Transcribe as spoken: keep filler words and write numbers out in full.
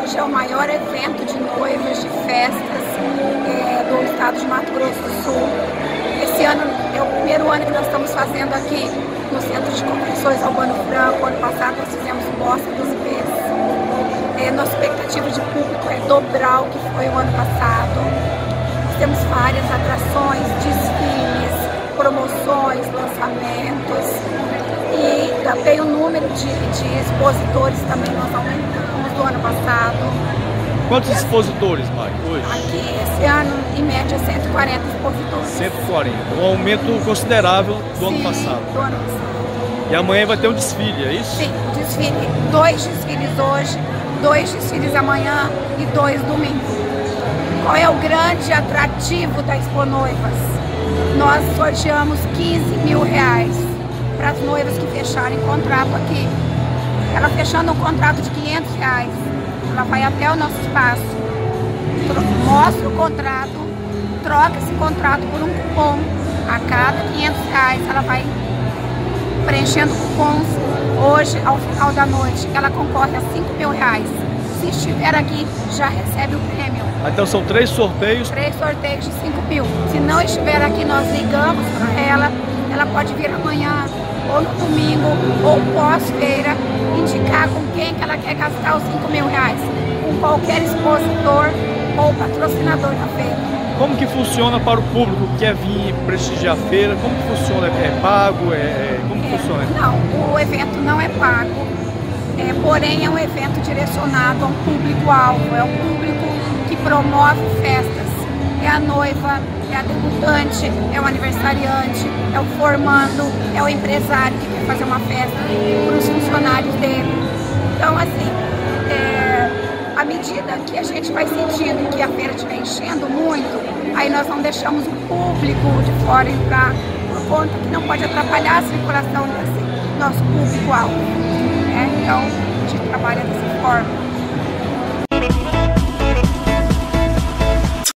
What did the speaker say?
hoje é o maior evento de noivas, de festas é, do estado de Mato Grosso do Sul. Esse ano é o primeiro ano que nós estamos fazendo aqui no Centro de Convenções Albano Franco. Ano passado nós fizemos Bossa dos Ipês. É, nossa expectativa de público é dobrar o que foi o ano passado. Nós temos várias atrações, desfiles, promoções, lançamentos. E também o número de, de expositores também nós aumentamos do ano passado. Quantos expositores, Mari, hoje? Aqui, esse ano, em média, cento e quarenta expositores. cento e quarenta, um aumento considerável do Sim, ano passado. do ano passado. E amanhã vai ter um desfile, é isso? Sim, desfile, dois desfiles hoje, dois desfiles amanhã e dois domingo. Qual é o grande atrativo da Expo Noivas? Nós sorteamos quinze mil reais para as noivas que fecharem contrato aqui. Ela fechando um contrato de quinhentos reais, ela vai até o nosso espaço, mostra o contrato, troca esse contrato por um cupom. A cada quinhentos reais ela vai preenchendo cupons. Hoje, ao final da noite, ela concorre a cinco mil reais. Se estiver aqui, já recebe o prêmio. Então são três sorteios? Três sorteios de cinco mil. Se não estiver aqui, nós ligamos para ela. Ela pode vir amanhã, ou no domingo, ou pós-feira, indicar com quem que ela quer gastar os cinco mil reais. Com qualquer expositor ou patrocinador da feira. Como que funciona para o público que quer vir prestigiar a feira? Como que funciona? É pago? É... Como que é, funciona? Não, o evento não é pago, é, porém é um evento direcionado a um público-alvo, é o público que promove festas. É a noiva, é a debutante, é o aniversariante, é o formando, é o empresário que quer fazer uma festa para os funcionários dele. Então, assim, é, à medida que a gente vai sentindo que a feira estiver enchendo muito, aí nós não deixamos o público de fora entrar, por conta que não pode atrapalhar a circulação desse nosso público-alvo. Né? Então, a gente trabalha dessa forma.